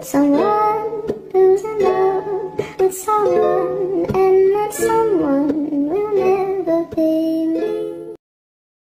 someone who's in love with someone, and that someone